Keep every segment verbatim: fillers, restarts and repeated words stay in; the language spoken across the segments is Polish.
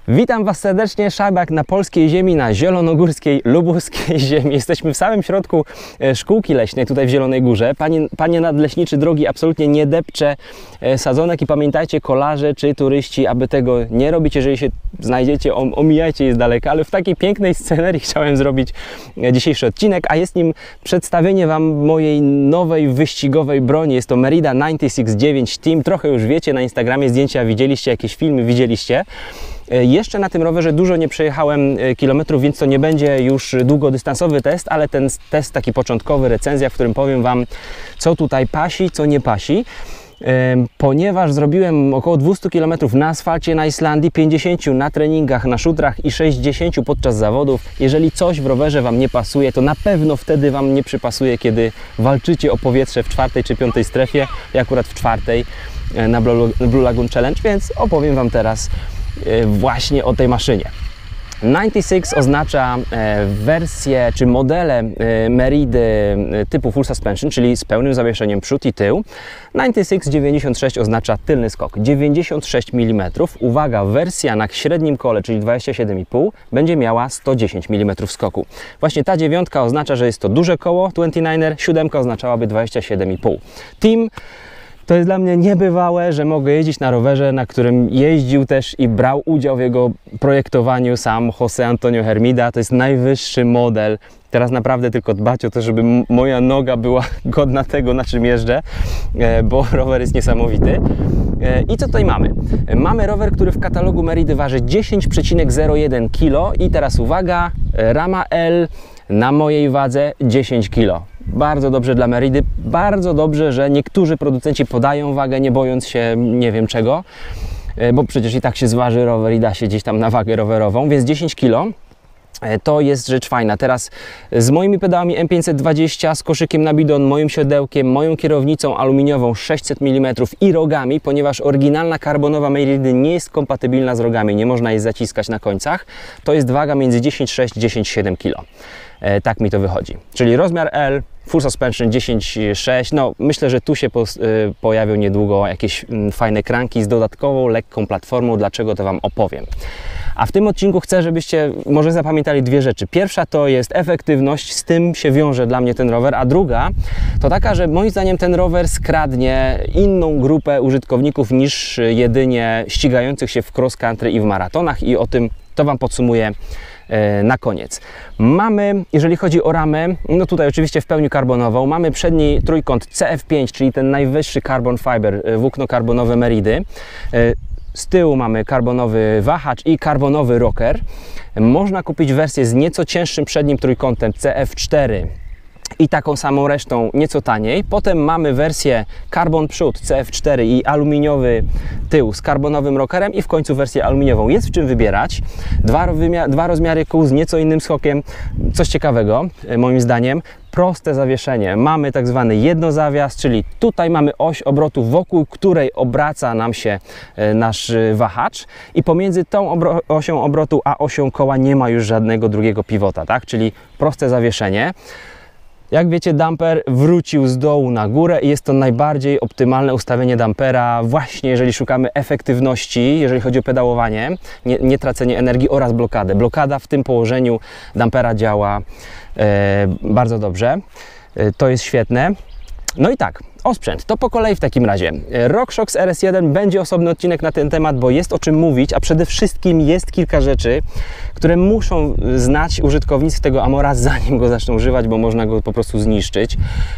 Witam Was serdecznie, Szabak na polskiej ziemi, na zielonogórskiej, lubuskiej ziemi. Jesteśmy w samym środku szkółki leśnej, tutaj w Zielonej Górze. Panie, panie nadleśniczy drogi, absolutnie nie depcze sadzonek i pamiętajcie, kolarze czy turyści, aby tego nie robić, jeżeli się znajdziecie, omijajcie je z daleka, ale w takiej pięknej scenerii chciałem zrobić dzisiejszy odcinek, a jest nim przedstawienie Wam mojej nowej wyścigowej broni. Jest to Merida dziewięćdziesiąt sześć dziewięć Team. Trochę już wiecie, na Instagramie zdjęcia widzieliście, jakieś filmy widzieliście. Jeszcze na tym rowerze dużo nie przejechałem kilometrów, więc to nie będzie już długodystansowy test, ale ten test taki początkowy, recenzja, w którym powiem Wam, co tutaj pasi, co nie pasi. Ponieważ zrobiłem około dwieście kilometrów na asfalcie na Islandii, pięćdziesiąt na treningach, na szutrach i sześćdziesiąt podczas zawodów. Jeżeli coś w rowerze Wam nie pasuje, to na pewno wtedy Wam nie przypasuje, kiedy walczycie o powietrze w czwartej czy piątej strefie, ja akurat w czwartej na Blue Lagoon Challenge, więc opowiem Wam teraz właśnie o tej maszynie. dziewięćdziesiąt sześć oznacza wersję czy modele Meridy typu full suspension, czyli z pełnym zawieszeniem przód i tył. dziewięćdziesiąt sześć dziewięćdziesiąt sześć oznacza tylny skok dziewięćdziesiąt sześć milimetrów. Uwaga, wersja na średnim kole, czyli dwadzieścia siedem i pół, będzie miała sto dziesięć milimetrów skoku. Właśnie ta dziewiątka oznacza, że jest to duże koło dwadzieścia dziewięć, siódemka oznaczałaby dwadzieścia siedem i pół. Team to jest dla mnie niebywałe, że mogę jeździć na rowerze, na którym jeździł też i brał udział w jego projektowaniu sam José Antonio Hermida. To jest najwyższy model. Teraz naprawdę tylko dbać o to, żeby moja noga była godna tego, na czym jeżdżę, bo rower jest niesamowity. I co tutaj mamy? Mamy rower, który w katalogu Meridy waży dziesięć przecinek zero jeden kilo i teraz uwaga, rama L na mojej wadze dziesięć kilo. Bardzo dobrze dla Meridy, bardzo dobrze, że niektórzy producenci podają wagę, nie bojąc się nie wiem czego, bo przecież i tak się zważy rower i da się gdzieś tam na wagę rowerową, więc dziesięć kilo. To jest rzecz fajna. Teraz z moimi pedałami M pięćset dwadzieścia, z koszykiem na bidon, moim siodełkiem, moją kierownicą aluminiową sześćset milimetrów i rogami, ponieważ oryginalna karbonowa Meridy nie jest kompatybilna z rogami, nie można jej zaciskać na końcach, to jest waga między dziesięć przecinek sześć a dziesięć przecinek siedem kilo. E, tak mi to wychodzi. Czyli rozmiar L, full suspension dziesięć przecinek sześć, no myślę, że tu się po, y, pojawią niedługo jakieś y, fajne kranki z dodatkową, lekką platformą, dlaczego to Wam opowiem. A w tym odcinku chcę, żebyście może zapamiętali dwie rzeczy. Pierwsza to jest efektywność, z tym się wiąże dla mnie ten rower, a druga to taka, że moim zdaniem ten rower skradnie inną grupę użytkowników niż jedynie ścigających się w cross country i w maratonach i o tym to Wam podsumuję na koniec. Mamy, jeżeli chodzi o ramę, no tutaj oczywiście w pełni karbonową, mamy przedni trójkąt C F pięć, czyli ten najwyższy carbon fiber, włókno karbonowe Meridy. Z tyłu mamy karbonowy wahacz i karbonowy rocker. Można kupić wersję z nieco cięższym przednim trójkątem C F cztery i taką samą resztą nieco taniej. Potem mamy wersję carbon przód C F cztery i aluminiowy tył z karbonowym rockerem i w końcu wersję aluminiową. Jest w czym wybierać. Dwa, dwa rozmiary kół z nieco innym skokiem. Coś ciekawego, moim zdaniem. Proste zawieszenie. Mamy tak zwany jednozawias, czyli tutaj mamy oś obrotu, wokół której obraca nam się nasz wahacz i pomiędzy tą obro osią obrotu a osią koła nie ma już żadnego drugiego pivota, tak? Czyli proste zawieszenie. Jak wiecie, damper wrócił z dołu na górę i jest to najbardziej optymalne ustawienie dampera właśnie jeżeli szukamy efektywności, jeżeli chodzi o pedałowanie, nie, nie tracenie energii oraz blokadę. Blokada w tym położeniu dampera działa e, bardzo dobrze. E, to jest świetne. No i tak, osprzęt, to po kolei w takim razie. RockShox R S jeden będzie osobny odcinek na ten temat, bo jest o czym mówić, a przede wszystkim jest kilka rzeczy, które muszą znać użytkownicy tego Amora, zanim go zaczną używać, bo można go po prostu zniszczyć.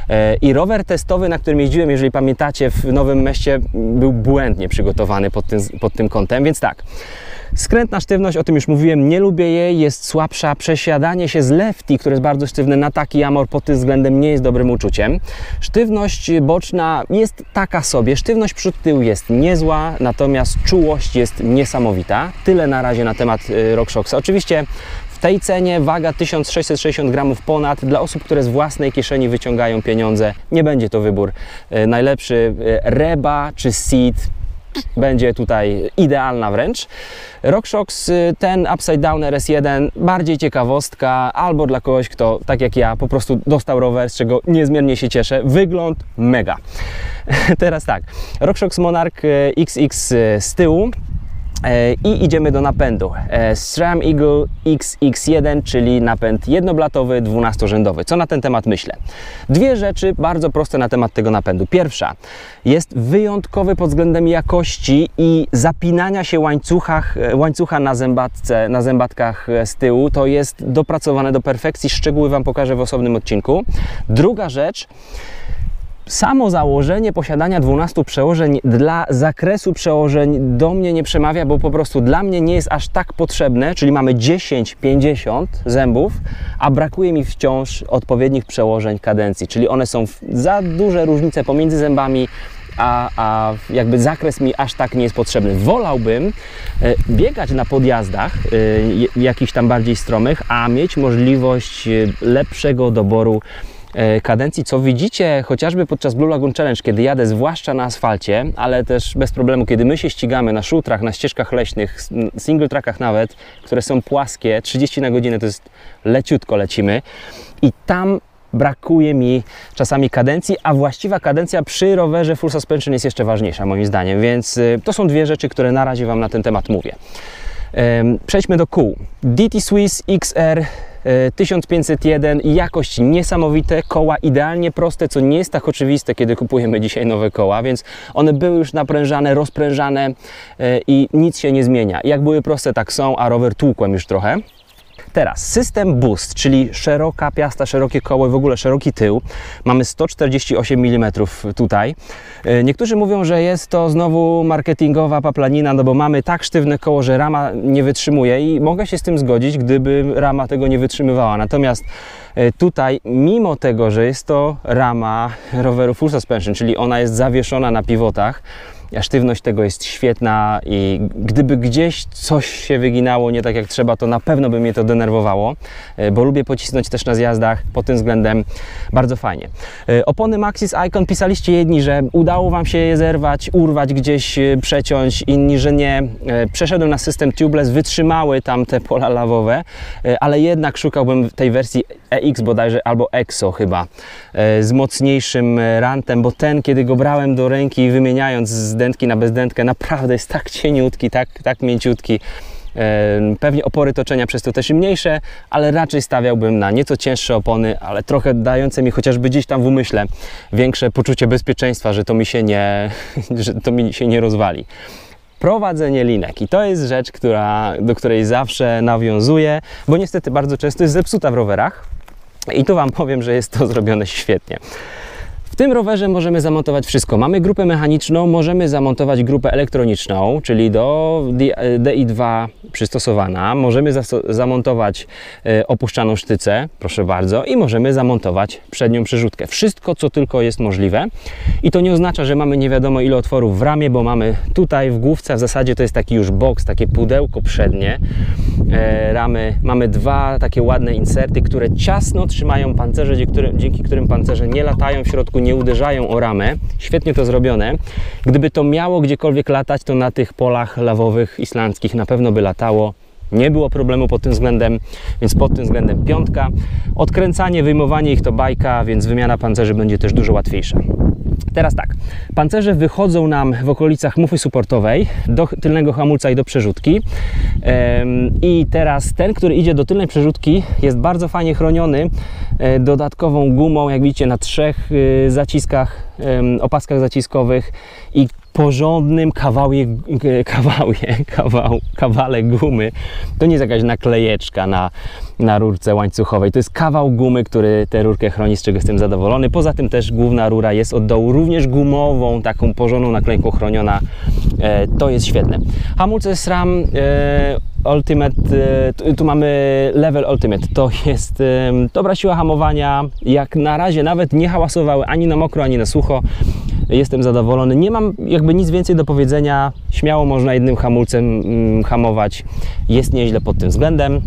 I rower testowy, na którym jeździłem, jeżeli pamiętacie, w Nowym Mieście, był błędnie przygotowany pod tym, pod tym kątem, więc tak. Skrętna sztywność, o tym już mówiłem, nie lubię jej, jest słabsza. Przesiadanie się z lefty, które jest bardzo sztywne, na taki Amor pod tym względem nie jest dobrym uczuciem. Sztywność boczna jest taka sobie, sztywność przód-tył jest niezła, natomiast czułość jest niesamowita. Tyle na razie na temat RockShoxa. Oczywiście w tej cenie waga tysiąc sześćset sześćdziesiąt gramów ponad. Dla osób, które z własnej kieszeni wyciągają pieniądze, nie będzie to wybór najlepszy. Reba czy Seat będzie tutaj idealna wręcz. RockShox, ten Upside Down R S jeden, bardziej ciekawostka, albo dla kogoś, kto tak jak ja po prostu dostał rower, z czego niezmiernie się cieszę. Wygląd mega. Teraz tak, RockShox Monarch X X z tyłu. I idziemy do napędu. SRAM Eagle X X jeden, czyli napęd jednoblatowy, dwunastorzędowy. Co na ten temat myślę? Dwie rzeczy bardzo proste na temat tego napędu. Pierwsza, jest wyjątkowy pod względem jakości i zapinania się łańcuchach, łańcucha na zębatce, na zębatkach z tyłu. To jest dopracowane do perfekcji. Szczegóły Wam pokażę w osobnym odcinku. Druga rzecz, samo założenie posiadania dwunastu przełożeń dla zakresu przełożeń do mnie nie przemawia, bo po prostu dla mnie nie jest aż tak potrzebne, czyli mamy dziesięć pięćdziesiąt zębów, a brakuje mi wciąż odpowiednich przełożeń kadencji, czyli one są za duże różnice pomiędzy zębami, a, a jakby zakres mi aż tak nie jest potrzebny. Wolałbym e, biegać na podjazdach e, jakichś tam bardziej stromych, a mieć możliwość e, lepszego doboru kadencji, co widzicie chociażby podczas Blue Lagoon Challenge, kiedy jadę zwłaszcza na asfalcie, ale też bez problemu, kiedy my się ścigamy na szutrach, na ścieżkach leśnych, single trackach nawet, które są płaskie, trzydzieści na godzinę to jest leciutko lecimy i tam brakuje mi czasami kadencji, a właściwa kadencja przy rowerze full suspension jest jeszcze ważniejsza moim zdaniem, więc to są dwie rzeczy, które na razie Wam na ten temat mówię. Przejdźmy do kół. D T Swiss X R tysiąc pięćset jeden, jakość niesamowite, koła idealnie proste, co nie jest tak oczywiste, kiedy kupujemy dzisiaj nowe koła, więc one były już naprężane, rozprężane i nic się nie zmienia. Jak były proste, tak są, a rower tłukłem już trochę. Teraz system Boost, czyli szeroka piasta, szerokie koło i w ogóle szeroki tył. Mamy sto czterdzieści osiem milimetrów tutaj. Niektórzy mówią, że jest to znowu marketingowa paplanina, no bo mamy tak sztywne koło, że rama nie wytrzymuje i mogę się z tym zgodzić, gdyby rama tego nie wytrzymywała. Natomiast tutaj, mimo tego, że jest to rama roweru full suspension, czyli ona jest zawieszona na pivotach, sztywność tego jest świetna i gdyby gdzieś coś się wyginało nie tak jak trzeba, to na pewno by mnie to denerwowało, bo lubię pocisnąć też na zjazdach, pod tym względem bardzo fajnie. Opony Maxxis Icon, pisaliście jedni, że udało Wam się je zerwać, urwać gdzieś, przeciąć, inni, że nie. Przeszedłem na system tubeless, wytrzymały tam te pola lawowe, ale jednak szukałbym tej wersji E X bodajże, albo Exo chyba, z mocniejszym rantem, bo ten, kiedy go brałem do ręki, wymieniając z dętki na bezdętkę, naprawdę jest tak cieniutki, tak, tak mięciutki. Pewnie opory toczenia przez to też mniejsze, ale raczej stawiałbym na nieco cięższe opony, ale trochę dające mi chociażby gdzieś tam w umyśle większe poczucie bezpieczeństwa, że to mi się nie, że to mi się nie rozwali. Prowadzenie linek i to jest rzecz, która, do której zawsze nawiązuję, bo niestety bardzo często jest zepsuta w rowerach i tu Wam powiem, że jest to zrobione świetnie. W tym rowerze możemy zamontować wszystko. Mamy grupę mechaniczną, możemy zamontować grupę elektroniczną, czyli do D I dwa przystosowana. Możemy zamontować e, opuszczaną sztycę, proszę bardzo, i możemy zamontować przednią przerzutkę. Wszystko, co tylko jest możliwe. I to nie oznacza, że mamy nie wiadomo ile otworów w ramie, bo mamy tutaj w główce, w zasadzie to jest taki już boks, takie pudełko przednie e, ramy. Mamy dwa takie ładne inserty, które ciasno trzymają pancerze, dzięki którym, dzięki którym pancerze nie latają w środku, nie uderzają o ramę. Świetnie to zrobione. Gdyby to miało gdziekolwiek latać, to na tych polach lawowych islandzkich na pewno by latało. Nie było problemu pod tym względem, więc pod tym względem piątka. Odkręcanie, wyjmowanie ich to bajka, więc wymiana pancerzy będzie też dużo łatwiejsza. Teraz tak, pancerze wychodzą nam w okolicach mufy supportowej, do tylnego hamulca i do przerzutki. I teraz ten, który idzie do tylnej przerzutki, jest bardzo fajnie chroniony dodatkową gumą, jak widzicie, na trzech zaciskach, opaskach zaciskowych i porządnym kawały, kawały, kawał, kawale gumy. To nie jest jakaś naklejeczka na, na rurce łańcuchowej. To jest kawał gumy, który tę rurkę chroni, z czego jestem zadowolony. Poza tym też główna rura jest od dołu również gumową, taką porządną naklejką chroniona. E, to jest świetne. Hamulce SRAM e, Ultimate, e, tu mamy Level Ultimate. To jest e, dobra siła hamowania. Jak na razie nawet nie hałasowały ani na mokro, ani na sucho. Jestem zadowolony. Nie mam jakby nic więcej do powiedzenia. Śmiało można jednym hamulcem mm, hamować. Jest nieźle pod tym względem.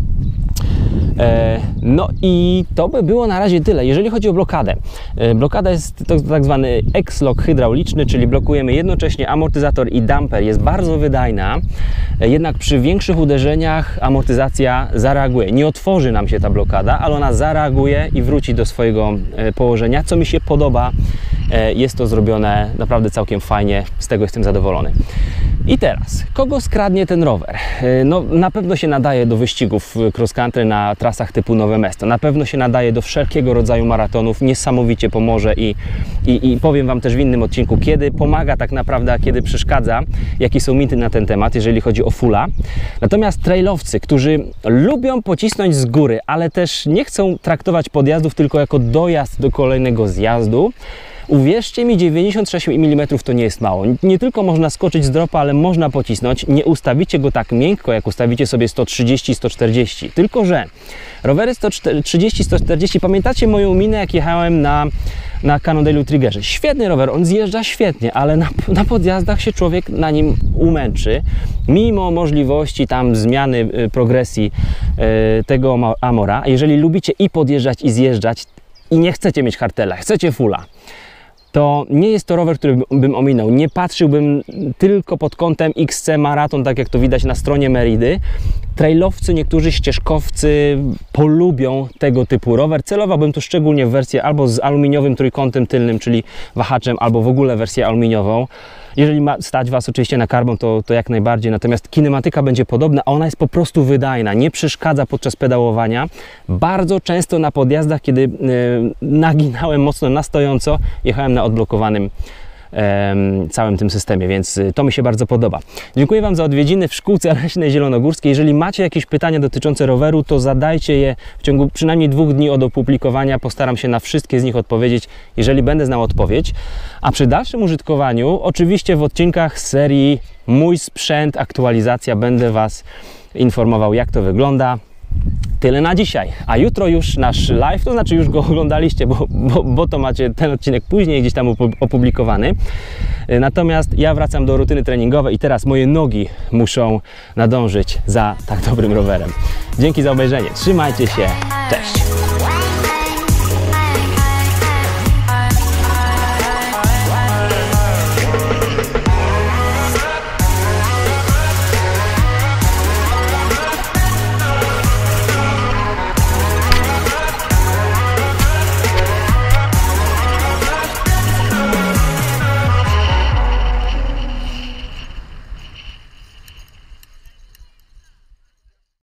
E, no i to by było na razie tyle. Jeżeli chodzi o blokadę. E, blokada jest to tak zwany X-lock hydrauliczny, czyli blokujemy jednocześnie amortyzator i damper. Jest bardzo wydajna. E, jednak przy większych uderzeniach amortyzacja zareaguje. Nie otworzy nam się ta blokada, ale ona zareaguje i wróci do swojego e, położenia, co mi się podoba. Jest to zrobione naprawdę całkiem fajnie, z tego jestem zadowolony. I teraz, kogo skradnie ten rower? No, na pewno się nadaje do wyścigów cross country na trasach typu Nowe Mesto. Na pewno się nadaje do wszelkiego rodzaju maratonów. Niesamowicie pomoże i, i, i powiem Wam też w innym odcinku, kiedy pomaga tak naprawdę, a kiedy przeszkadza, jakie są mity na ten temat, jeżeli chodzi o fulla. Natomiast trailowcy, którzy lubią pocisnąć z góry, ale też nie chcą traktować podjazdów tylko jako dojazd do kolejnego zjazdu, uwierzcie mi, dziewięćdziesiąt sześć milimetrów to nie jest mało. Nie tylko można skoczyć z dropa, ale można pocisnąć. Nie ustawicie go tak miękko, jak ustawicie sobie sto trzydzieści sto czterdzieści. Tylko że rowery sto trzydzieści sto czterdzieści, pamiętacie moją minę, jak jechałem na, na Cannondale'u Triggerze? Świetny rower, on zjeżdża świetnie, ale na, na podjazdach się człowiek na nim umęczy. Mimo możliwości tam zmiany y, progresji y, tego Amora. Jeżeli lubicie i podjeżdżać, i zjeżdżać, i nie chcecie mieć hartela, chcecie fulla, to nie jest to rower, który bym ominął. Nie patrzyłbym tylko pod kątem X C Maraton, tak jak to widać na stronie Meridy. Trailowcy, niektórzy ścieżkowcy polubią tego typu rower. Celowałbym tu szczególnie w wersję albo z aluminiowym trójkątem tylnym, czyli wahaczem, albo w ogóle wersję aluminiową. Jeżeli ma stać Was oczywiście na carbon, to, to jak najbardziej. Natomiast kinematyka będzie podobna, a ona jest po prostu wydajna. Nie przeszkadza podczas pedałowania. Bardzo często na podjazdach, kiedy yy, naginałem mocno na stojąco, jechałem na odblokowanym całym tym systemie, więc to mi się bardzo podoba. Dziękuję Wam za odwiedziny w Szkółce Leśnej Zielonogórskiej. Jeżeli macie jakieś pytania dotyczące roweru, to zadajcie je w ciągu przynajmniej dwóch dni od opublikowania. Postaram się na wszystkie z nich odpowiedzieć, jeżeli będę znał odpowiedź. A przy dalszym użytkowaniu, oczywiście w odcinkach z serii Mój sprzęt, aktualizacja, będę Was informował, jak to wygląda. Tyle na dzisiaj, a jutro już nasz live, to znaczy już go oglądaliście, bo, bo, bo to macie ten odcinek później gdzieś tam opublikowany. Natomiast ja wracam do rutyny treningowej i teraz moje nogi muszą nadążyć za tak dobrym rowerem. Dzięki za obejrzenie, trzymajcie się, cześć!